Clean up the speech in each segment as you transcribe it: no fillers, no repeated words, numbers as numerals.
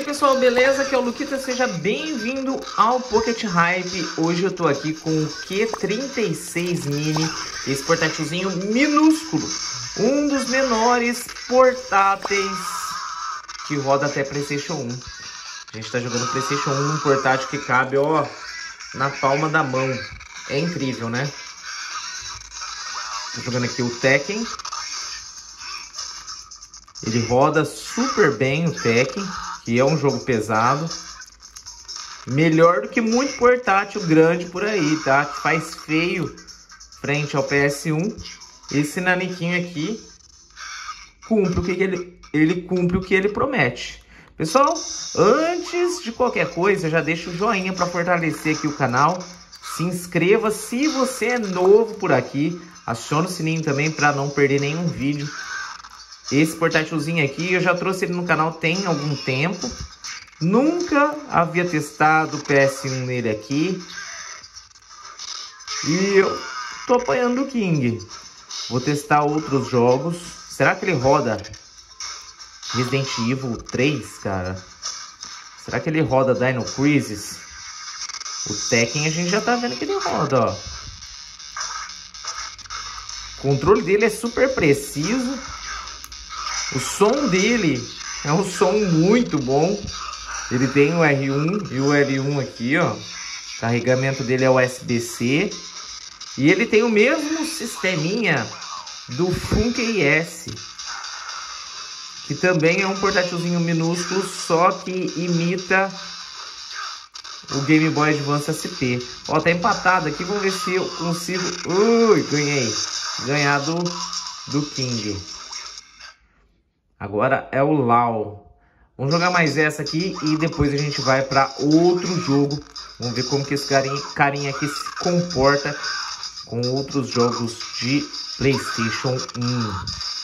aí pessoal, beleza? Aqui é o Luquita, seja bem-vindo ao Pocket Hype. Hoje eu tô aqui com o Q36 Mini, esse portátilzinho minúsculo, um dos menores portáteis que roda até PlayStation 1. A gente tá jogando PlayStation 1 num portátil que cabe, ó, na palma da mão. É incrível, né? Tô jogando aqui o Tekken. Ele roda super bem o Tekken, que é um jogo pesado. Melhor do que muito portátil grande por aí, tá? Que faz feio frente ao PS1. Esse naniquinho aqui cumpre o que ele cumpre o que ele promete. Pessoal, antes de qualquer coisa, já deixa o joinha para fortalecer aqui o canal. Se inscreva se você é novo por aqui. Aciona o sininho também para não perder nenhum vídeo. Esse portátilzinho aqui, eu já trouxe ele no canal tem algum tempo. Nunca havia testado o PS1 nele aqui. E eu tô apanhando o King. Vou testar outros jogos. Será que ele roda Resident Evil 3, cara? Será que ele roda Dino Crisis? O Tekken a gente já tá vendo que ele roda, ó. O controle dele é super preciso. O som dele é um som muito bom. Ele tem o R1 e o L1 aqui, ó. O carregamento dele é USB-C. E ele tem o mesmo sisteminha do Funky ES, que também é um portátilzinho minúsculo, só que imita o Game Boy Advance SP. Ó, tá empatado aqui. Vamos ver se eu consigo... Ui, ganhei. Ganhar do King. Agora é o Lau. Vamos jogar mais essa aqui e depois a gente vai para outro jogo. Vamos ver como que esse carinha aqui se comporta com outros jogos de PlayStation 1.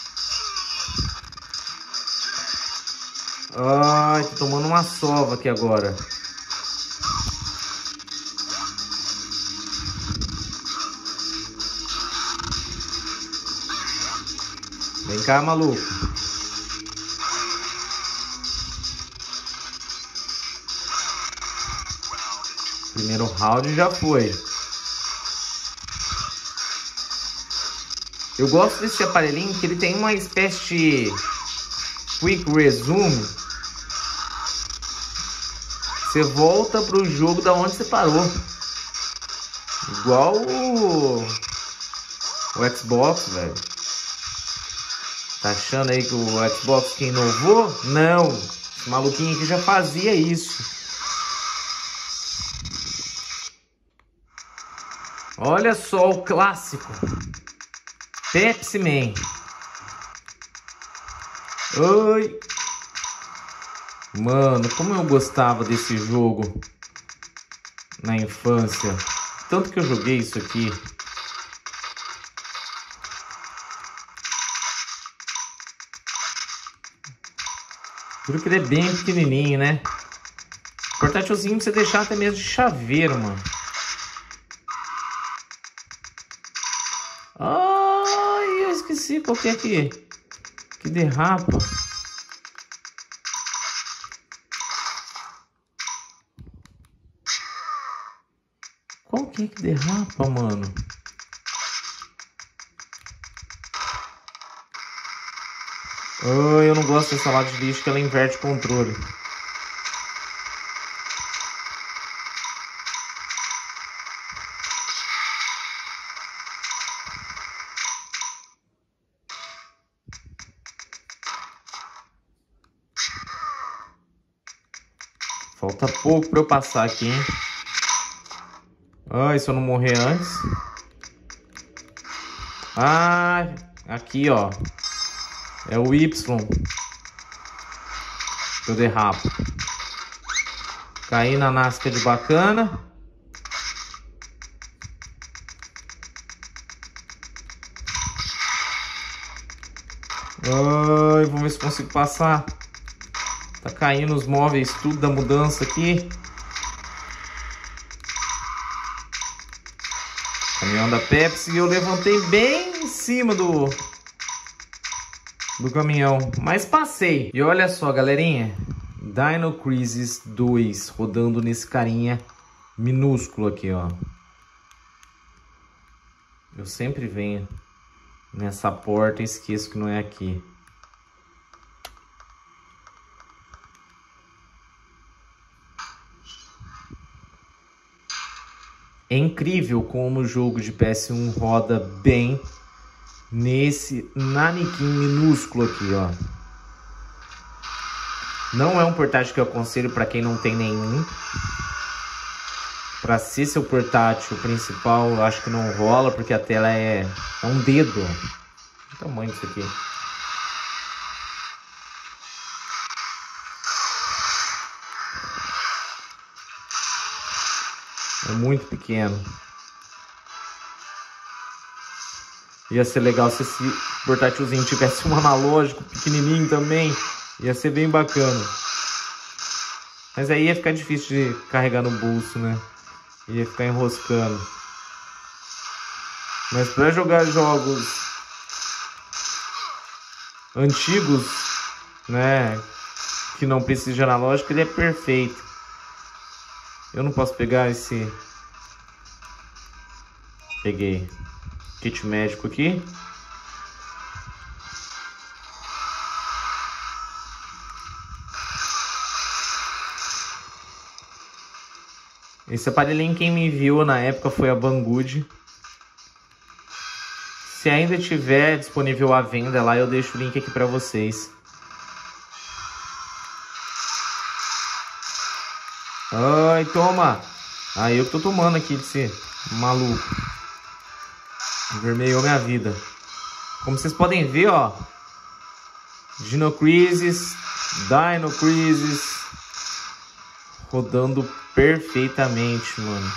Ai, tô tomando uma sova aqui agora. Vem cá, maluco. Primeiro round já foi. Eu gosto desse aparelhinho que ele tem uma espécie de quick resume. Você volta pro jogo da onde você parou. Igual o Xbox, velho. Tá achando aí que o Xbox que inovou? Não. Esse maluquinho aqui já fazia isso. Olha só o clássico Pepsi Man. Oi. Mano, como eu gostava desse jogo na infância. Tanto que eu joguei isso aqui. Juro que ele é bem pequenininho, né? Portátilzinho pra você deixar até mesmo de chaveiro, mano. Ai, eu esqueci qual que é que derrapa. Qual que é que derrapa, mano? Ai, eu não gosto dessa lata de lixo que ela inverte o controle. Falta pouco para eu passar aqui, hein? Ai, se eu não morrer antes. Ah, aqui, ó. É o Y. Eu derrapo. Caí na nasca de bacana. Ai, vamos ver se consigo passar. Tá caindo os móveis, tudo da mudança aqui. Caminhão da Pepsi. E eu levantei bem em cima do caminhão, mas passei. E olha só, galerinha, Dino Crisis 2 rodando nesse carinha minúsculo aqui, ó. Eu sempre venho nessa porta e esqueço que não é aqui. É incrível como o jogo de PS1 roda bem nesse nanequim minúsculo aqui, ó. Não é um portátil que eu aconselho para quem não tem nenhum. Para ser seu portátil principal, eu acho que não rola, porque a tela é um dedo. Ó. Que tamanho isso aqui? É muito pequeno. Ia ser legal se esse portátilzinho tivesse um analógico pequenininho também. Ia ser bem bacana. Mas aí ia ficar difícil de carregar no bolso, né? Ia ficar enroscando. Mas para jogar jogos antigos, né? Que não precisa de analógico, ele é perfeito. Eu não posso pegar esse... Peguei. Kit médico aqui. Esse aparelhinho quem me enviou na época foi a Banggood. Se ainda tiver disponível à venda lá, eu deixo o link aqui para vocês. Ai, toma! Aí eu tô tomando aqui desse maluco. Vermelhou minha vida. Como vocês podem ver, ó. Dino Crisis rodando perfeitamente, mano.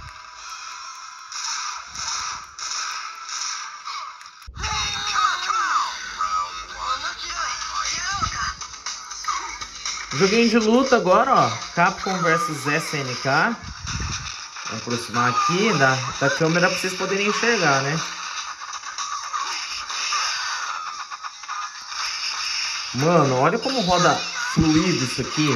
Joguinho de luta agora, ó. Capcom vs SNK. Vou aproximar aqui da câmera para vocês poderem enxergar, né? Mano, olha como roda fluido isso aqui.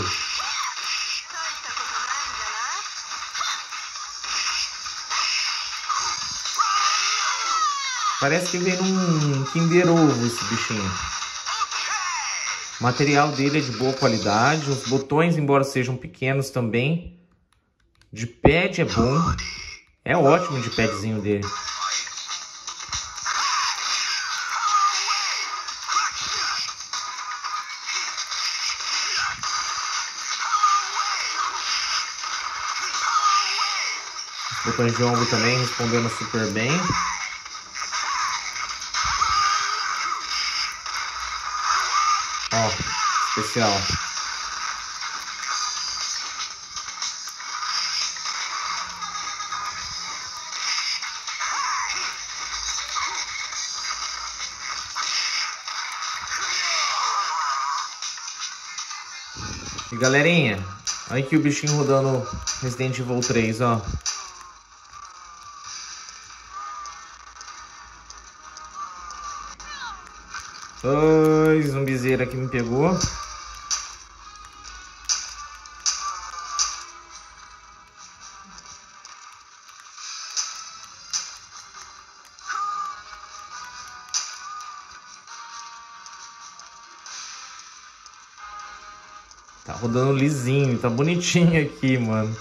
Parece que vem num Kinder Ovo esse bichinho. O material dele é de boa qualidade. Os botões, embora sejam pequenos também, de pad é bom. É ótimo de padzinho dele. Os botões de ombro também respondendo super bem. Ó, especial. E galerinha, olha aqui o bichinho rodando Resident Evil 3, ó. Ai, zumbizeira que me pegou. Tá rodando lisinho, tá bonitinho aqui, mano.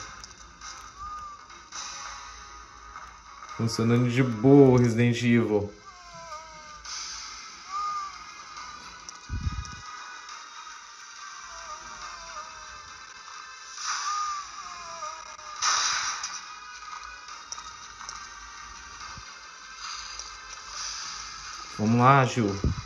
Funcionando de boa o Resident Evil. Vamos lá, Gil.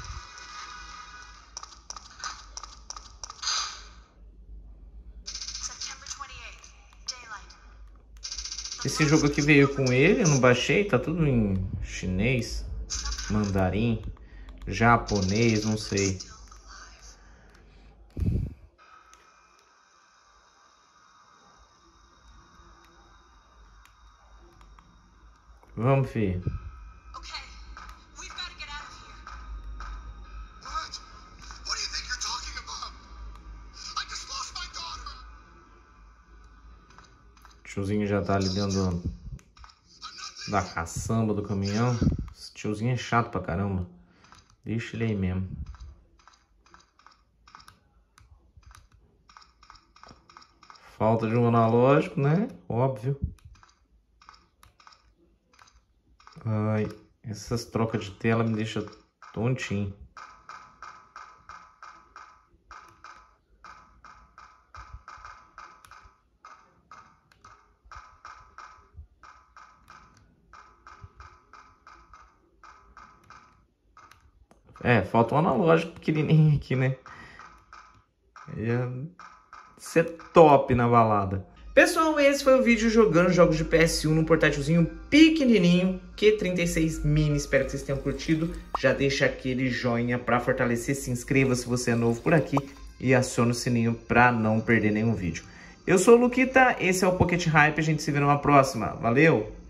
Esse jogo aqui veio com ele, eu não baixei, tá tudo em chinês, mandarim, japonês, não sei. Vamos, filho. tiozinho já tá ali dentro da caçamba do caminhão. Esse tiozinho é chato pra caramba. Deixa ele aí mesmo. Falta de um analógico, né? Óbvio. Ai, essas trocas de tela me deixam tontinho. É, falta um analógico pequenininho aqui, né? Ia ser top na balada. Pessoal, esse foi o vídeo jogando jogos de PS1 num portátilzinho pequenininho, Q36 Mini. Espero que vocês tenham curtido. Já deixa aquele joinha para fortalecer, se inscreva se você é novo por aqui e aciona o sininho para não perder nenhum vídeo. Eu sou o Luquita, esse é o Pocket Hype, a gente se vê numa próxima. Valeu!